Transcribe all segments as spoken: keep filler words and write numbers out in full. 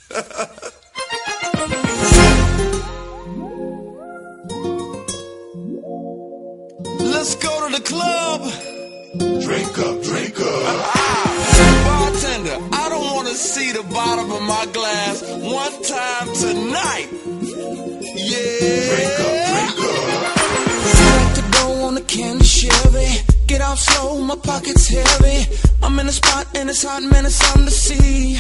Let's go to the club. Drink up, drink up. Bartender, I don't want to see the bottom of my glass one time tonight. Yeah. Drink up, drink up. Like to go on the candy Chevy. Get out slow, my pocket's heavy. I'm in a spot and it's hot, man, it's something to see.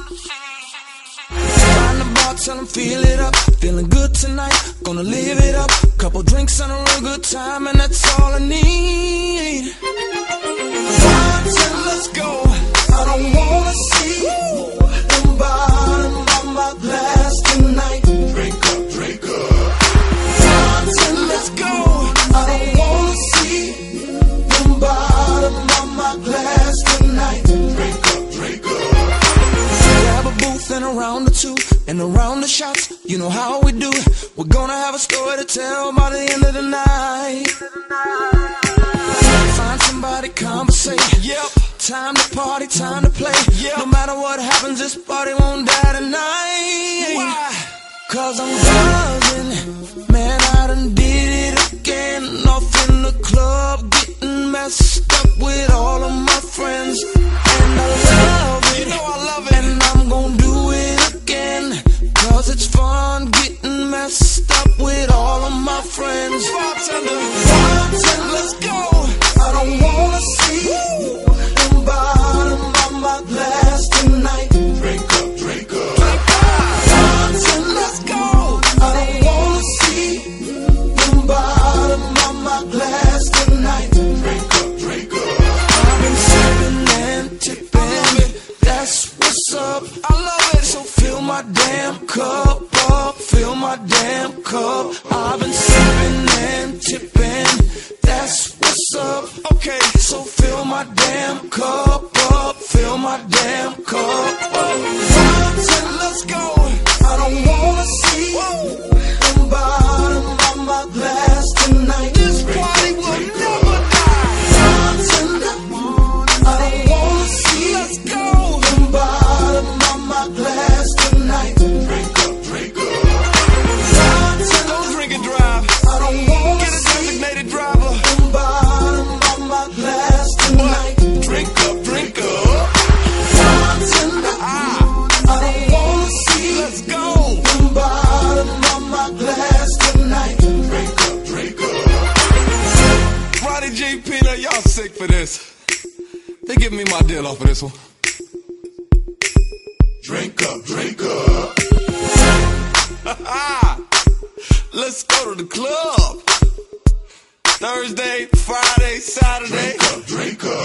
Find the bar, tell them feel it up. Feeling good tonight, gonna live it up. Couple drinks and a real good time, and that's all I need. Bartender, let's go. I don't wanna see the bottom of my glass tonight. Drink up, drink up. Bartender, let's go. I don't wanna see the bottom of my glass tonight. Drink up, drink up. Grab a booth and around the two, and around the shots, you know how we do it. We're gonna have a story to tell by the end of the night. Find somebody, conversate. Yep. Time to party, time to play. Yep. No matter what happens, this party won't die tonight. Why? Cause I'm buzzing, man, I done did it again. Off in the club, getting messed up with all of my friends. And I love it, you know I love it. And I'm gonna do it again, cause it's fun getting messed up with all of my friends. Bartender, bartender, let's go. I don't wanna see the bottom of my glass tonight. Drink up, drink up. Bartender, let's go. I don't wanna see the bottom of my glass tonight. Drink up, drink up. I've been sipping and tipping, that's what's up. I love it, so fill my damn cup up, fill my damn cup. I've been sipping and tipping, that's what's up. Okay, so fill my damn cup up, fill my damn cup up. Bartender, let's go. I don't wanna see the bottom of my glass tonight. This party will never die. Bartender, I don't wanna see let's go the bottom of my glass tonight. Drink up, drink up. Bartender, don't drink and drive. I don't wanna get a designated driver. The bottom of my glass tonight. Drink up, drink up. Bartender, ah, I don't wanna see let's go the bottom of my glass tonight. Drink up, drink up. Roddy J. Peanut, y'all sick for this. They give me my deal off of this one. Drink up, drink up. Let's go to the club. Thursday, Friday, Saturday. Drink up, drink up.